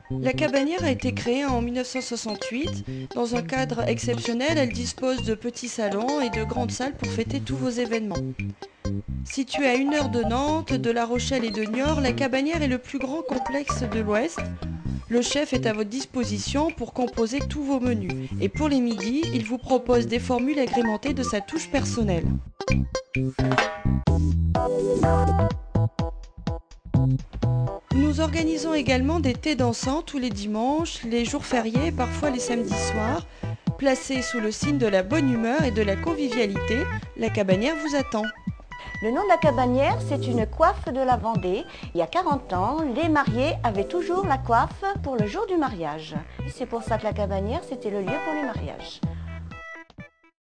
La Cabanière a été créée en 1968. Dans un cadre exceptionnel, elle dispose de petits salons et de grandes salles pour fêter tous vos événements. Située à 1 heure de Nantes, de La Rochelle et de Niort, la Cabanière est le plus grand complexe de l'Ouest. Le chef est à votre disposition pour composer tous vos menus. Et pour les midis, il vous propose des formules agrémentées de sa touche personnelle. Nous organisons également des thés dansants tous les dimanches, les jours fériés et parfois les samedis soirs. Placés sous le signe de la bonne humeur et de la convivialité, la Cabanière vous attend. Le nom de la Cabanière, c'est une coiffe de la Vendée. Il y a 40 ans, les mariés avaient toujours la coiffe pour le jour du mariage. C'est pour ça que la Cabanière, c'était le lieu pour les mariages.